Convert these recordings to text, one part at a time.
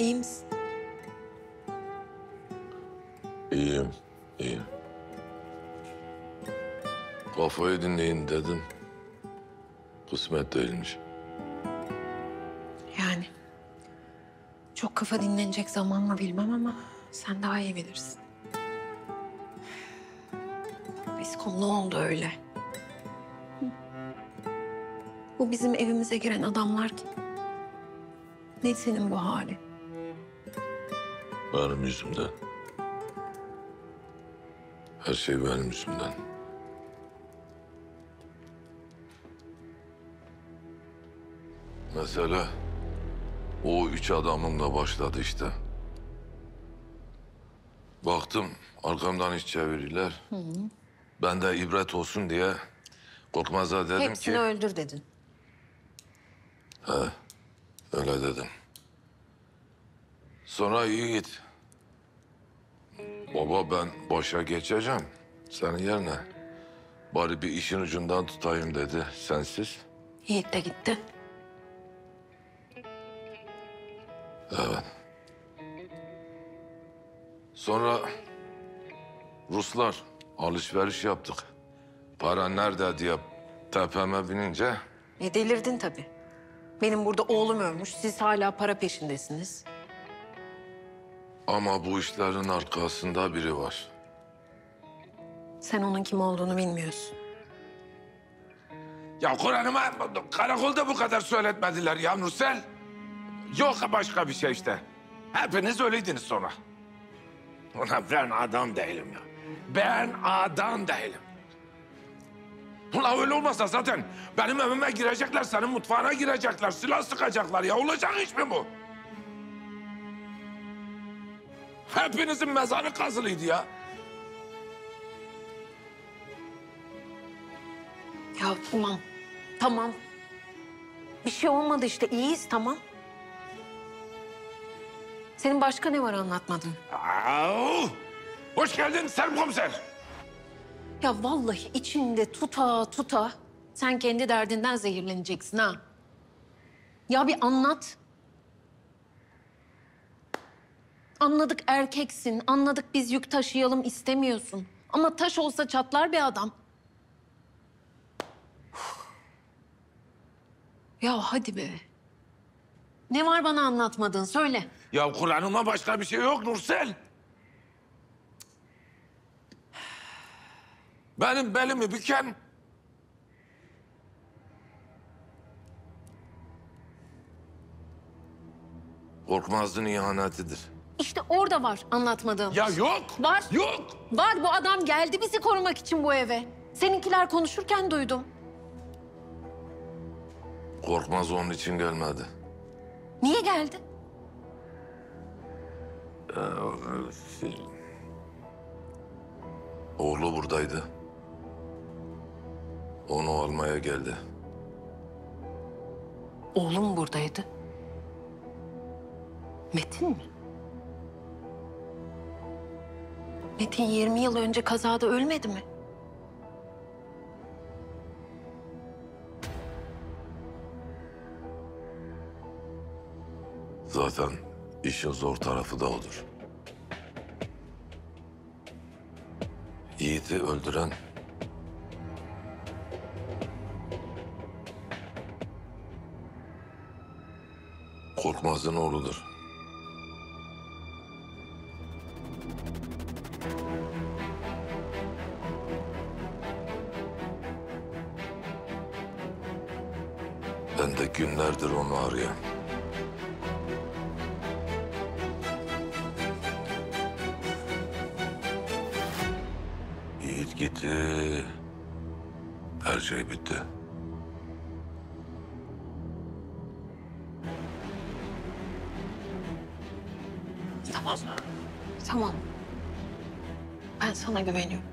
İyi misin? İyiyim, iyiyim. Kafayı dinleyin dedim. Kısmet değilmiş. Yani çok kafa dinlenecek zaman mı bilmem ama sen daha iyi bilirsin. Biskom ne oldu öyle? Hı? Bu bizim evimize giren adamlar kim? Ne senin bu hali? Benim yüzümden. Her şey benim yüzümden. Mesela o 3 adamımla başladı işte. Baktım arkamdan iş çeviriyorlar. Ben de ibret olsun diye Korkmaz'a dedim Hepsini ki... öldür dedin. Öyle dedim. Sonra iyi git. Baba ben başa geçeceğim senin yerine. Bari bir işin ucundan tutayım dedi sensiz. Yiğit de gitti. Evet. Sonra Ruslar alışveriş yaptık. Para nerede diye tepeme binince... Delirdin tabii. Benim burada oğlum ölmüş, siz hala para peşindesiniz. Ama bu işlerin arkasında biri var. Sen onun kim olduğunu bilmiyorsun. Ya Kur'an'ıma karakolda bu kadar söyletmediler ya Nursel. Yok başka bir şey işte. Hepiniz öyleydiniz sonra. Ulan ben adam değilim ya. Ben adam değilim. Ulan öyle olmasa zaten benim evime girecekler, senin mutfağına girecekler, silah sıkacaklar ya. Olacak iş mi bu? Hepinizin mezarı kazılıydı ya. Ya tamam, tamam. Bir şey olmadı işte, iyiyiz tamam. Senin başka ne var anlatmadın? Au! Hoş geldin Serp Komiser. Ya vallahi içinde tuta tuta sen kendi derdinden zehirleneceksin ha. Ya bir anlat. Anladık erkeksin, anladık biz yük taşıyalım istemiyorsun. Ama taş olsa çatlar bir adam. Ya hadi be. Ne var bana anlatmadın söyle. Ya Kur'an'ıma başka bir şey yok Nursel. Benim belimi büken... Korkmaz'ın ihanetidir. İşte orada var anlatmadığım. Ya yok. Var. Yok. Var, bu adam geldi bizi korumak için bu eve. Seninkiler konuşurken duydum. Korkmaz onun için gelmedi. Niye geldi? Oğlu buradaydı. Onu almaya geldi. Oğlum buradaydı. Metin mi? Metin 20 yıl önce kazada ölmedi mi? Zaten işin zor tarafı da odur. Yiğit'i öldüren... Korkmaz'ın oğludur. Ben de günlerdir onu arıyorum. Yiğit gitti. Her şey bitti. Tamam. Tamam. Ben sana güveniyorum.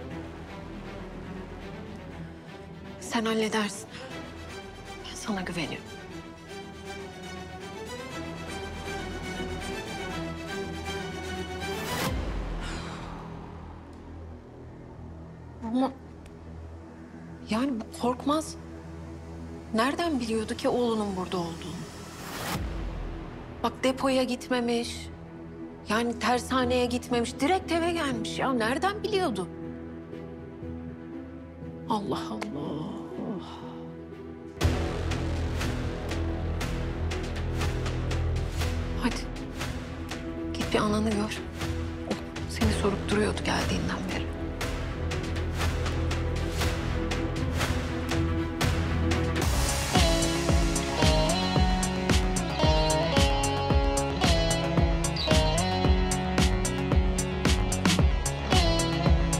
Sen halledersin. Ben sana güveniyorum. Ama yani bu Korkmaz nereden biliyordu ki oğlunun burada olduğunu? Bak depoya gitmemiş. Yani tersaneye gitmemiş. Direkt eve gelmiş ya. Nereden biliyordu? Allah Allah. Oh. Hadi. Git bir ananı gör. O seni sorup duruyordu geldiğinden beri.